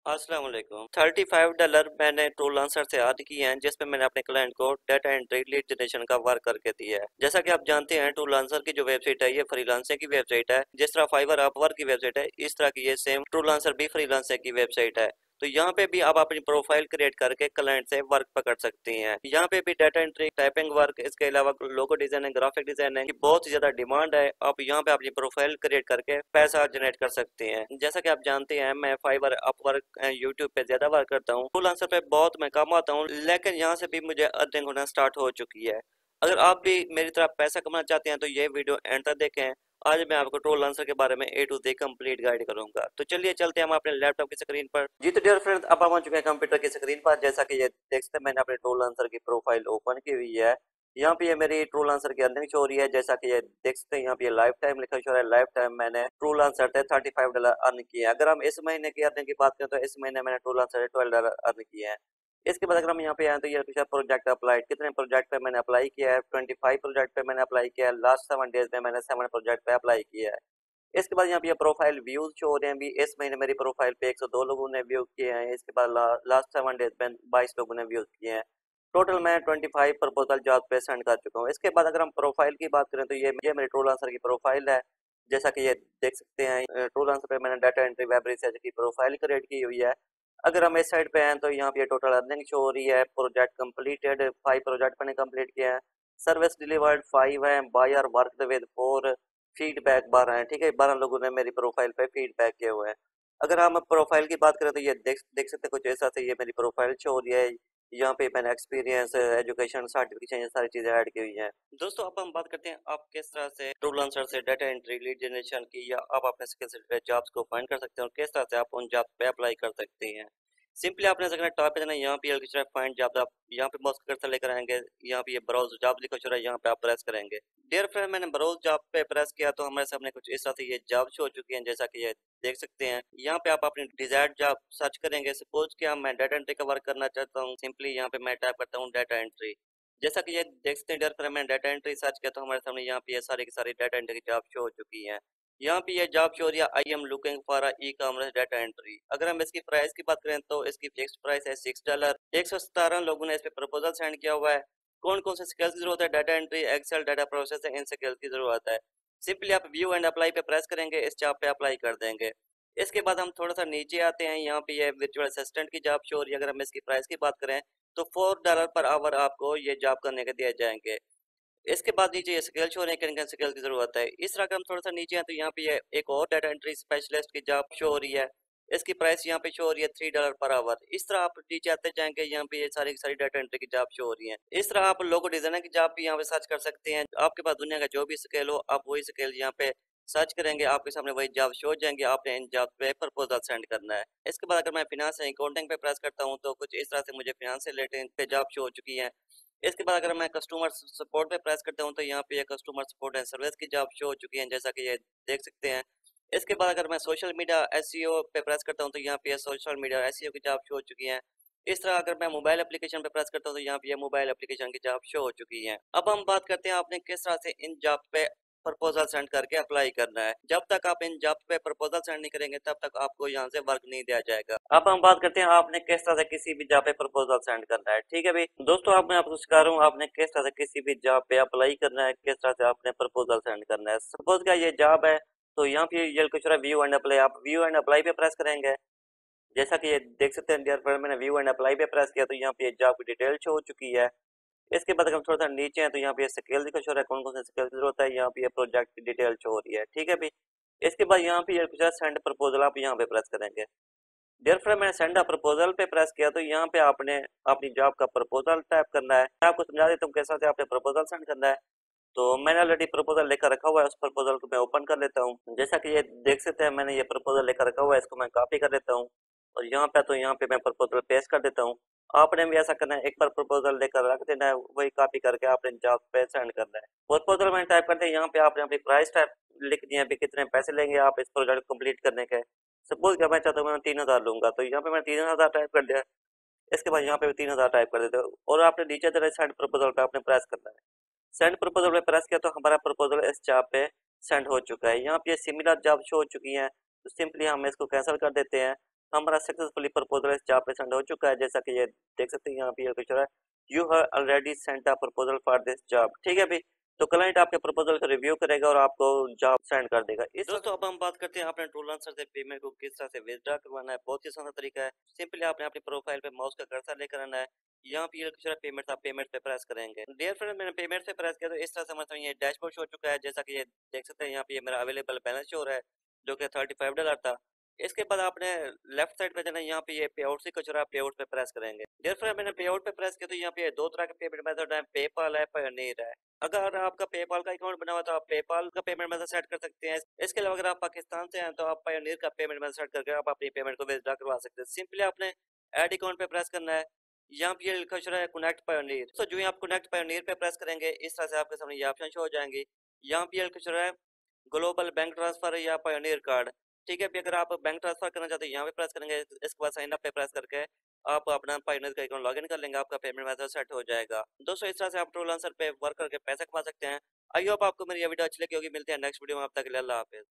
अस्सलाम वालेकुम। $35 मैंने फ्रीलांसर से अर्न किए हैं, जिसमें मैंने अपने क्लाइंट को डाटा एंट्री लीड जनरेशन का वर्क करके दिया है। जैसा कि आप जानते हैं, फ्रीलांसर की जो वेबसाइट है ये फ्रीलांसर की वेबसाइट है। जिस तरह फाइवर अपवर्क की वेबसाइट है, इस तरह की ये सेम फ्रीलांसर भी फ्रीलांसर की वेबसाइट है। तो यहाँ पे भी आप अपनी प्रोफाइल क्रिएट करके क्लाइंट से वर्क पकड़ सकती हैं। यहाँ पे भी डाटा एंट्री, टाइपिंग वर्क, इसके अलावा लोगो डिजाइनिंग, ग्राफिक डिजाइनिंग की बहुत ही ज्यादा डिमांड है। आप यहाँ पे अपनी प्रोफाइल क्रिएट करके पैसा जनरेट कर सकते हैं। जैसा कि आप जानते हैं, मैं फाइवर, अपवर्क, यूट्यूब पे ज्यादा वर्क करता हूँ। फ्रीलांसर पे बहुत मैं कम आता हूँ, लेकिन यहाँ से भी मुझे अर्निंग होना स्टार्ट हो चुकी है। अगर आप भी मेरी तरह पैसा कमाना चाहते हैं तो ये वीडियो एंड तक देखें। आज मैं आपको टोल आंसर के बारे में A to Z complete guide करूंगा। तो चलिए चलते हैं हम अपने लैपटॉप की स्क्रीन पर। जी तो डियर फ्रेंड्स, अब हम आ चुके हैं कंप्यूटर की स्क्रीन पर। जैसा कि ये देख सकते हैं, मैंने अपने टोल आंसर की प्रोफाइल ओपन की हुई है। यहाँ पे ये मेरी ट्रूल आंसर की अर्निंग शो हो रही है। जैसा कि ये देख सकते हैं, यहाँ पे ये लाइफ टाइम लिखा शो रहा है। लाइफ टाइम मैंने ट्रूल आंसर से $35 अर्न किए हैं। अगर हम इस महीने की अर्निंग की बात करें तो इस महीने मैंने ट्रूल आंसर से $12 अर्न किए हैं। इसके बाद अगर हम यहाँ पे आए तो ये कुछ प्रोजेक्ट अप्लाइड, कितने प्रोजेक्ट पे मैंने अप्लाई किया है। 25 प्रोजेक्ट पे मैंने अप्लाई किया है। लास्ट 7 डेज में मैंने 7 प्रोजेक्ट पे अप्लाई किया है। इसके बाद यहाँ पे प्रोफाइल व्यूज शो हो रहे हैं। भी इस महीने मेरी प्रोफाइल पे 102 लोगों ने व्यू किए हैं। इसके बाद लास्ट 7 डेज में 22 लोगों ने व्यू किए हैं। टोटल मैं 25 प्रपोजल जॉब पे सेंड कर चुका हूँ। इसके बाद अगर हम प्रोफाइल की बात करें तो ये मेरी टूल आंसर की प्रोफाइल है। जैसा कि ये देख सकते हैं, टूल आंसर पे मैंने डाटा एंट्री वेब रिसर्च की प्रोफाइल क्रिएट की हुई है। अगर हम इस साइड पे हैं तो यहाँ पे टोटल अर्निंग शो हो रही है। प्रोजेक्ट कंप्लीटेड 5 प्रोजेक्ट मैंने कंप्लीट किया है। सर्विस डिलीवर्ड 5 है। बायर वर्क विद 4, फीडबैक 12 है। ठीक है, 12 लोगों ने मेरी प्रोफाइल पे फीडबैक किए हुए हैं। अगर हम प्रोफाइल की बात करें तो ये देख सकते हैं कुछ ऐसा से ये मेरी प्रोफाइल शो हो रही है। यहाँ पे मैंने एक्सपीरियंस, एजुकेशन, सर्टिफिकेशन, ये सारी चीजें ऐड की हुई हैं। दोस्तों, अब हम बात करते हैं आप किस तरह से फ्रीलांसर से डाटा एंट्री, लीड जनरेशन की, या आप अपने स्किल से जॉब्स को फाइंड कर सकते हैं और किस तरह से आप उन जॉब्स पे अप्लाई कर सकते हैं। सिंपली आपने सकना टॉप पे जाना, यहाँ पे फाइंड जॉब, आप यहाँ पे माउस कर्सर लेकर आएंगे। यहाँ पे ये ब्राउज जॉब लिखा हुआ है, यहाँ पे आप प्रेस करेंगे। डियर फ्रेंड, मैंने ब्राउज जॉब पे प्रेस किया तो हमारे सामने कुछ इस तरह से ये जॉब शो हो चुकी है। जैसा कि ये देख सकते हैं, यहाँ पे आप अपनी डिजायर्ड जॉब सर्च करेंगे। सपोज कि मैं डाटा एंट्री का वर्क करना चाहता हूँ। सिंपली यहाँ पे मैं टाइप करता हूँ डाटा एंट्री। जैसा कि ये देख सकते हैं डियर फ्रेंड, मैंने डाटा एंट्री सर्च किया तो हमारे सामने यहाँ पे ये सारी की सारी डाटा एंट्री की जॉब शो हो चुकी है। यहाँ पे ये जॉब शो हो रही है, I am looking for e commerce data entry. अगर हम इसकी प्राइस की बात करें तो इसकी फिक्स प्राइस है $6। 117 लोगों ने इस पे प्रपोजल सेंड किया हुआ है। कौन कौन से स्किल्स की जरूरत है? Data entry, excel, data processing, इन स्किल्स की जरूरत है। सिंपली आप व्यू एंड अप्लाई पे प्रेस करेंगे, इस जॉब पे अप्लाई कर देंगे। इसके बाद हम थोड़ा सा नीचे आते हैं, यहाँ पे ये वर्चुअल असिस्टेंट की जॉब शो हो रही है। अगर हम इसकी प्राइस की बात करें तो $4 पर आवर आपको ये जॉब करने के दिए जाएंगे। इसके बाद नीचे ये स्किल शो हो रहे हैं, किन किन स्किल की जरूरत है। इस तरह का हम थोड़ा सा नीचे हैं तो यहाँ पे ये एक और डाटा एंट्री स्पेशलिस्ट की जॉब शो हो रही है। इसकी प्राइस यहाँ पे शो हो रही है $3 पर आवर। इस तरह आप नीचे आते जाएंगे, यहाँ पे ये सारी की सारी डाटा एंट्री की जॉब शो हो रही है। इस तरह आप लोगो डिजाइनर की जॉब भी यहाँ पे सर्च कर सकते हैं। आपके पास दुनिया का जो भी स्किल हो, आप वही स्किल यहाँ पे सर्च करेंगे, आपके सामने वही जॉब शो हो जाएंगे। आपने इन जॉब पे प्रपोजल सेंड करना है। इसके बाद अगर मैं फिनांस एंड अकाउंटिंग पे प्रेस करता हूँ तो कुछ इस तरह से मुझे फिनांस से रिलेटेड पे जॉब शो हो चुकी है। इसके बाद अगर मैं कस्टमर सपोर्ट पे प्रेस करता हूँ तो यहाँ पे ये कस्टमर सपोर्ट एंड सर्विस की जॉब शो हो चुकी है, जैसा कि ये देख सकते हैं। इसके बाद अगर मैं सोशल मीडिया एसईओ पे प्रेस करता हूँ तो यहाँ पे सोशल मीडिया एसईओ की जॉब शो हो चुकी है। इस तरह अगर मैं मोबाइल एप्लीकेशन पे प्रेस करता हूँ तो यहाँ पे ये मोबाइल एप्लीकेशन की जॉब शो हो चुकी है। अब हम बात करते हैं आपने किस तरह से इन जॉब पे प्रपोजल सेंड करके अप्लाई करना है। जब तक आप इन जॉब पे प्रपोजल सेंड नहीं करेंगे तब तक आपको यहाँ से वर्क नहीं दिया जाएगा। अब हम बात करते हैं आपने किस तरह से किसी भी जॉब पे प्रपोजल सेंड करना है। ठीक है भाई दोस्तों, अब मैं आपको सिखा रहा हूँ आपने किस तरह से किसी भी जॉब पे अप्लाई करना है, किस तरह से आपने प्रपोजल सेंड करना है। सपोज क्या ये जॉब है तो यहाँ पे ये कुछ व्यू एंड अप्लाई, आप व्यू एंड अप्लाई पे प्रेस करेंगे। जैसा कि ये देख सकते हैं डियर फ्रेंड, मैंने व्यू एंड अप्लाई पे प्रेस किया तो यहाँ पे जॉब की डिटेल शो हो चुकी है। इसके बाद अगर हम थोड़ा सा नीचे हैं तो यहाँ पे स्केल दिखा शो रहा है, कौन कौन से स्केल की जरूरत है। यहाँ पे प्रोजेक्ट की डिटेल शो हो रही है। ठीक है भाई, इसके बाद यहाँ पे कुछ सेंड प्रपोजल, आप यहाँ पे प्रेस करेंगे। डियर फ्रेंड, मैंने सेंड अ प्रपोजल पे प्रेस किया तो यहाँ पे आपने अपनी जॉब का प्रपोजल टाइप करना है। मैं आपको समझा देता हूँ कैसे से आपने प्रपोजल सेंड करना है। तो मैंने ऑलरेडी प्रपोजल लेकर रखा हुआ है, उस प्रपोजल को मैं ओपन कर लेता हूँ। जैसा कि ये देख सकते हैं, मैंने ये प्रपोजल लेकर रखा हुआ है, इसको मैं कॉपी कर लेता हूँ और यहाँ पे तो यहाँ पे मैं प्रपोजल पेस्ट कर देता हूँ। आपने भी ऐसा करना है, एक बार प्रपोजल लेकर रख देना है, वही कॉपी करके आपने जॉब पे सेंड करना है। प्रपोजल मैंने टाइप करते हैं, यहाँ पे आपने अपनी प्राइस टाइप लिख दिया है, कितने पैसे लेंगे आप इस प्रोजेक्ट कंप्लीट करने के। सपोज क्या मैं चाहता हूँ मैं 3,000 लूंगा, तो यहाँ पे मैं 3,000 टाइप कर दिया। इसके बाद यहाँ पे 3,000 टाइप कर देते हो और आपने नीचे तरह सेंड प्रपोजल पे आपने प्रेस करना है। सेंड प्रपोजल पे प्रेस किया तो हमारा प्रपोजल इस जॉब पे सेंड हो चुका है। यहाँ पे सिमिलर जॉब शो हो चुकी है, तो सिंपली हम इसको कैंसिल कर देते हैं। हमारा सक्सेसफुली प्रपोजल इस जॉब पे सेंड हो चुका है। जैसा कि ये देख सकते हैं यहाँ पे ये कुछ रहा है, you have already sent a proposal for this job. ठीक है भाई, तो क्लाइंट आपके प्रपोजल को रिव्यू करेगा और आपको जॉब सेंड कर देगा। इस दोस्तों अब हम बात करते हैं आपने टूलंसर से पेमेंट को किस तरह से विथड्रॉ करवाना है। बहुत ही आसान तरीका है, सिंपली आपने अपनी प्रोफाइल पे माउस का कर्सर लेकर आना है, यहाँ पे ये पेमेंट आप पेमेंट पे प्रेस करेंगे। डियर फ्रेंड, मैंने पेमेंट पे प्रेस किया तो इस तरह से हमारे ये डैशबोर्ड शो हो चुका है। जैसा कि ये देख सकते हैं यहाँ पे ये मेरा अवेलेबल बैलेंस शो हो रहा है जो कि $35 था। इसके बाद आपने लेफ्ट साइड पे जाना है, यहाँ पे ये पे आउट से कुछ रहा, पे आउट पे प्रेस करेंगे। डियर फ्रेंड, मैंने पे आउट पे प्रेस किया तो यहाँ पे दो तरह के पेमेंट मेथड है, पेपाल है, पायोनियर है। अगर आपका पेपाल का अकाउंट बना हुआ तो आप पेपाल का पेमेंट मेथड सेट कर सकते हैं। इसके अलावा अगर आप पाकिस्तान से हैं तो आप पायोनियर का पेमेंट मेथड सेट करके आप अपनी पेमेंट को विथड्रॉ करवा सकते हैं। सिंपली आपने ऐड अकाउंट पे प्रेस करना है, यहाँ पे ये लिखा है कनेक्ट पायोनियर। तो जो ही आप कनेक्ट पायोनियर पे प्रेस करेंगे इस तरह से आपके सामने ये ऑप्शन शो हो जाएंगे। यहाँ पे ये लिखा है ग्लोबल बैंक ट्रांसफर या पायोनियर कार्ड। ठीक है, अगर आप बैंक ट्रांसफर करना चाहते हैं यहाँ पे प्रेस करेंगे, इसके बाद साइन अप पे प्रेस करके आप अपना पायोनियर का अकाउंट लॉगिन कर लेंगे, आपका पेमेंट मेथड सेट हो जाएगा। दोस्तों इस तरह से आप ट्रूलांसर पे वर्क करके पैसे कमा सकते हैं। आई होप आपको मेरी ये वीडियो अच्छी लगी होगी। मिलते हैं नेक्स्ट वीडियो में, अब तक के लिए अल्लाह हाफिज।